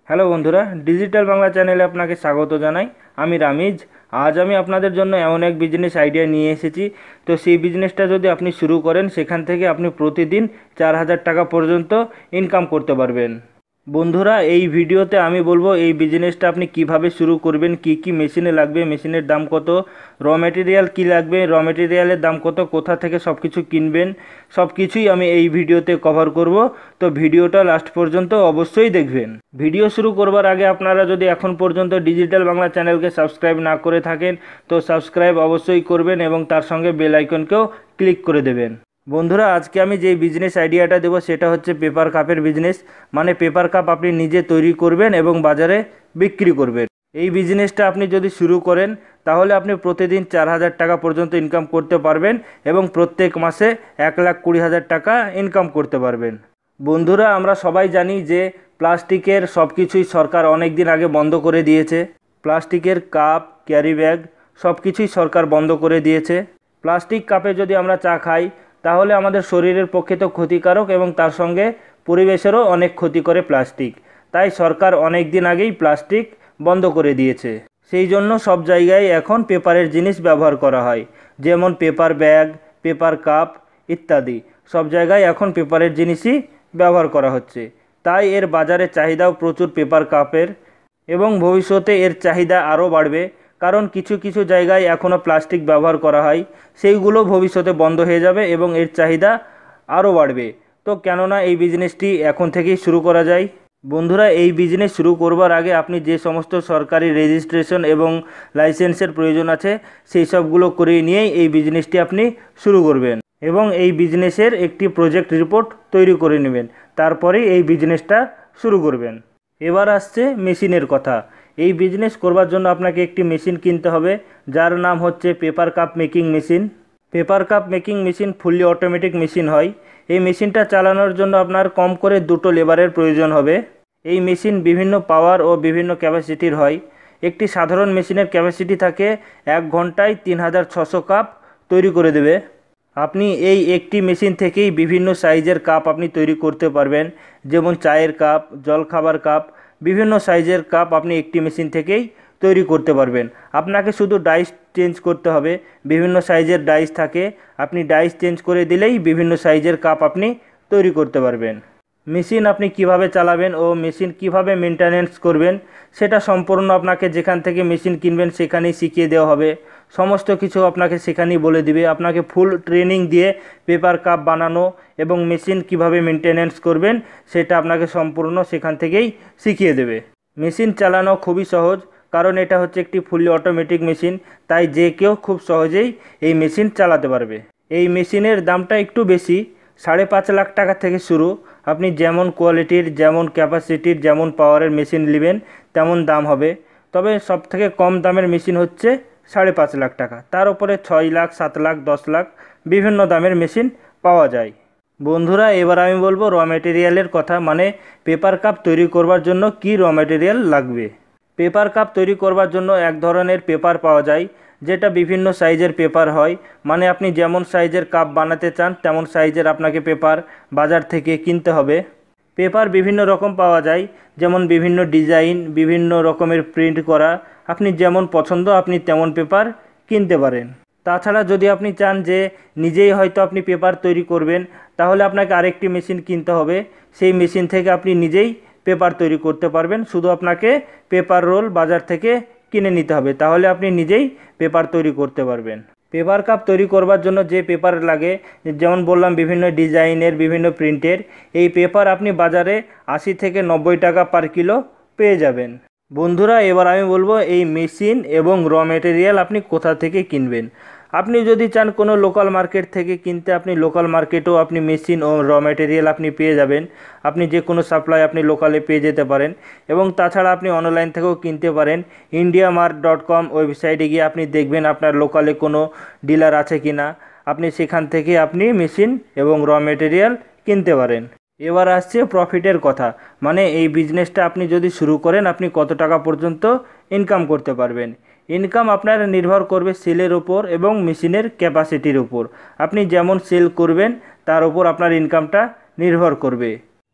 Hello বন্ধুরা, digital Bangla চ্যানেলে আপনাকে স্বাগত জানাই। আমি রামিজ। আজ আমি আপনাদের জন্য এমন এক বিজনেস আইডিয়া নিয়ে এসেছি। তো সেই বিজনেসটা যদি আপনি শুরু করেন, সেখান থেকে আপনি প্রতিদিন 4,000 টাকা পর্যন্ত ইনকাম করতে পারবেন। বন্ধুরা, এই ভিডিওতে আমি বলবো এই বিজনেসটা আপনি কিভাবে শুরু করবেন, কি কি মেশিনে লাগবে, মেশিনের দাম কত, র মেটেরিয়াল কি লাগবে, র মেটেরিয়ালের দাম কত, কোথা থেকে সব কিছু কিনবেন, সব কিছুই আমি এই ভিডিওতে কভার করব। তো ভিডিওটা লাস্ট পর্যন্ত অবশ্যই দেখবেন। ভিডিও শুরু করবার আগে আপনারা যদি এখন পর্যন্ত ডিজিটাল বাংলা চ্যানেলকে সাবস্ক্রাইব না করে থাকেন, তো সাবস্ক্রাইব অবশ্যই করবেন এবং তার সঙ্গে বেল আইকনকেও ক্লিক করে দেবেন। বন্ধুরা, আজকে আমি যে বিজনেস আইডিয়াটা দেবো সেটা হচ্ছে পেপার কাপের বিজনেস। মানে পেপার কাপ আপনি নিজে তৈরি করবেন এবং বাজারে বিক্রি করবেন। এই বিজনেসটা আপনি যদি শুরু করেন তাহলে আপনি প্রতিদিন 4,000 টাকা পর্যন্ত ইনকাম করতে পারবেন এবং প্রত্যেক মাসে 1,20,000 টাকা ইনকাম করতে পারবেন। বন্ধুরা, আমরা সবাই জানি যে প্লাস্টিকের সব কিছুই সরকার অনেক দিন আগে বন্ধ করে দিয়েছে। প্লাস্টিকের কাপ, ক্যারি ব্যাগ সব কিছুই সরকার বন্ধ করে দিয়েছে। প্লাস্টিক কাপে যদি আমরা চা খাই তাহলে আমাদের শরীরের পক্ষে তো ক্ষতিকারক এবং তার সঙ্গে পরিবেশেরও অনেক ক্ষতি করে প্লাস্টিক। তাই সরকার অনেক দিন আগেই প্লাস্টিক বন্ধ করে দিয়েছে। সেই জন্য সব জায়গায় এখন পেপারের জিনিস ব্যবহার করা হয়, যেমন পেপার ব্যাগ, পেপার কাপ ইত্যাদি। সব জায়গায় এখন পেপারের জিনিসই ব্যবহার করা হচ্ছে। তাই এর বাজারে চাহিদাও প্রচুর পেপার কাপের এবং ভবিষ্যতে এর চাহিদা আরও বাড়বে। কারণ কিছু কিছু জায়গায় এখনও প্লাস্টিক ব্যবহার করা হয়, সেইগুলো ভবিষ্যতে বন্ধ হয়ে যাবে এবং এর চাহিদা আরও বাড়বে। তো কেননা এই বিজনেসটি এখন থেকেই শুরু করা যায়। বন্ধুরা, এই বিজনেস শুরু করবার আগে আপনি যে সমস্ত সরকারি রেজিস্ট্রেশন এবং লাইসেন্সের প্রয়োজন আছে সেই সবগুলো করে নিয়েই এই বিজনেসটি আপনি শুরু করবেন এবং এই বিজনেসের একটি প্রজেক্ট রিপোর্ট তৈরি করে নেবেন। তারপরেই এই বিজনেসটা শুরু করবেন। এবার আসছে মেশিনের কথা। এই বিজনেস করবার জন্য আপনাকে একটি মেশিন কিনতে হবে, যার নাম হচ্ছে paper cup making machine. Paper cup making machine fully automatic machine হয়। এই মেশিনটা চালানোর জন্য আপনার কম করে 2টো লেবারের প্রয়োজন হবে। এই মেশিন বিভিন্ন পাওয়ার ও বিভিন্ন ক্যাপাসিটির হয়। একটি সাধারণ মেশিনের ক্যাপাসিটি থাকে 1 ঘন্টায় 3,600 কাপ তৈরি করে দেবে। আপনি এই একটি মেশিন থেকেই বিভিন্ন সাইজের কাপ আপনি তৈরি করতে পারবেন, যেমন চায়ের কাপ, জলখাবার কাপ, বিভিন্ন সাইজের কাপ আপনি একটি মেশিন থেকেই তৈরি করতে পারবেন। আপনাকে শুধু ডাইস চেঞ্জ করতে হবে। বিভিন্ন সাইজের ডাইস থাকে, আপনি ডাইস চেঞ্জ করে দিলেই বিভিন্ন সাইজের কাপ আপনি তৈরি করতে পারবেন। মেশিন আপনি কিভাবে চালাবেন ও মেশিন কিভাবে মেনটেনেন্স করবেন সেটা সম্পূর্ণ আপনাকে যেখান থেকে মেশিন কিনবেন সেখানেই শিখিয়ে দেওয়া হবে। সমস্ত কিছু আপনাকে সেখানেই বলে দিবে। আপনাকে ফুল ট্রেনিং দিয়ে পেপার কাপ বানানো এবং মেশিন কিভাবে মেনটেনেন্স করবেন সেটা আপনাকে সম্পূর্ণ সেখান থেকেই শিখিয়ে দেবে। মেশিন চালানো খুবই সহজ, কারণ এটা হচ্ছে একটি ফুললি অটোমেটিক মেশিন। তাই যে কেউ খুব সহজেই এই মেশিন চালাতে পারবে। এই মেশিনের দামটা একটু বেশি, 5.5 লাখ টাকা থেকে শুরু। আপনি যেমন কোয়ালিটির, যেমন ক্যাপাসিটির, যেমন পাওয়ারের মেশিন নেবেন তেমন দাম হবে। তবে সবথেকে কম দামের মেশিন হচ্ছে 5.5 লাখ টাকা। তার উপরে 6 লাখ, 7 লাখ, 10 লাখ বিভিন্ন দামের মেশিন পাওয়া যায়। বন্ধুরা, এবার আমি বলবো র মেটেরিয়ালের কথা, মানে পেপার কাপ তৈরি করবার জন্য কি র মেটেরিয়াল লাগবে। পেপার কাপ তৈরি করবার জন্য এক ধরনের পেপার পাওয়া যায়, যেটা বিভিন্ন সাইজের পেপার হয়। মানে আপনি যেমন সাইজের কাপ বানাতে চান তেমন সাইজের আপনাকে পেপার বাজার থেকে কিনতে হবে। পেপার বিভিন্ন রকম পাওয়া যায়, যেমন বিভিন্ন ডিজাইন, বিভিন্ন রকমের প্রিন্ট করা। আপনি যেমন পছন্দ আপনি তেমন পেপার কিনতে পারেন। তাছাড়া যদি আপনি চান যে নিজেই হয়তো আপনি পেপার তৈরি করবেন, তাহলে আপনাকে আরেকটি মেশিন কিনতে হবে। সেই মেশিন থেকে আপনি নিজেই পেপার তৈরি করতে পারবেন। শুধু আপনাকে পেপার রোল বাজার থেকে কিনে নিতে হবে, তাহলে আপনি নিজেই পেপার তৈরি করতে পারবেন। পেপার কাপ তৈরি করবার জন্য যে পেপার লাগে, যেমন বললাম বিভিন্ন ডিজাইনের, বিভিন্ন প্রিন্টের, এই পেপার আপনি বাজারে 80 থেকে 90 টাকা পার কিলো পেয়ে যাবেন। বন্ধুরা, এবার আমি বলবো এই মেশিন এবং র মেটেরিয়াল আপনি কোথা থেকে কিনবেন। আপনি যদি চান কোনো লোকাল মার্কেট থেকে কিনতে, আপনি লোকাল মার্কেটেও আপনি মেশিন ও র মেটেরিয়াল আপনি পেয়ে যাবেন। আপনি যে কোনো সাপ্লাই আপনি লোকালে পেয়ে যেতে পারেন এবং তাছাড়া আপনি অনলাইন থেকেও কিনতে পারেন। indiamart.com ওয়েবসাইটে গিয়ে আপনি দেখবেন আপনার লোকালে কোনো ডিলার আছে কি না। আপনি সেখান থেকে আপনি মেশিন এবং র মেটেরিয়াল কিনতে পারেন। এবার আসছে প্রফিটের কথা, মানে এই বিজনেসটা আপনি যদি শুরু করেন আপনি কত টাকা পর্যন্ত ইনকাম করতে পারবেন। ইনকাম আপনার নির্ভর করবে সেলের উপর এবং মেশিনের ক্যাপাসিটির উপর। আপনি যেমন সেল করবেন তার উপর আপনার ইনকামটা নির্ভর করবে।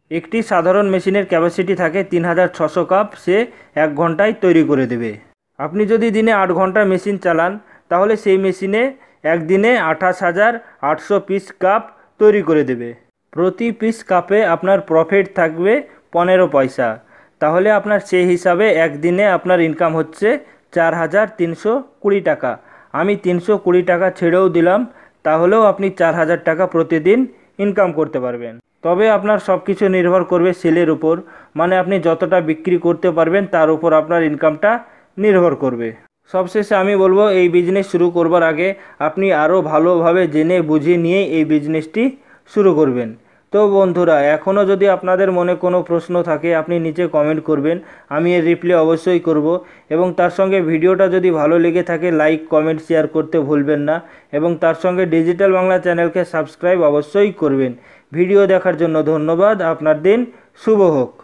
একটি সাধারণ মেশিনের ক্যাপাসিটি থাকে 3600 কাপ, সে 1 ঘন্টায় তৈরি করে দেবে। আপনি যদি দিনে 8 ঘন্টা মেশিন চালান তাহলে সেই মেশিনে একদিনে 28,800 পিস কাপ তৈরি করে দেবে। প্রতি পিস কাপে আপনার প্রফিট থাকবে 15 পয়সা। তাহলে আপনার সেই হিসাবে একদিনে আপনার ইনকাম হচ্ছে 4,320 টাকা। আমি 320 টাকা ছেড়েও দিলাম, তাহলেও আপনি 4,000 টাকা প্রতিদিন ইনকাম করতে পারবেন। তবে আপনার সব কিছু নির্ভর করবে সেলের উপর, মানে আপনি যতটা বিক্রি করতে পারবেন তার উপর আপনার ইনকামটা নির্ভর করবে। সবশেষে আমি বলবো, এই বিজনেস শুরু করবার আগে আপনি আরও ভালোভাবে জেনে বুঝে নিয়ে এই বিজনেসটি শুরু করবেন। তো বন্ধুরা, এখনও যদি আপনাদের মনে কোনো প্রশ্ন থাকে আপনি নিচে কমেন্ট করবেন, আমি এর রিপ্লাই অবশ্যই করব। এবং তার সঙ্গে ভিডিওটা যদি ভালো লেগে থাকে লাইক কমেন্ট শেয়ার করতে ভুলবেন না। এবং তার সঙ্গে ডিজিটাল বাংলা চ্যানেলকে সাবস্ক্রাইব অবশ্যই করবেন। ভিডিও দেখার জন্য ধন্যবাদ। আপনার দিন শুভ হোক।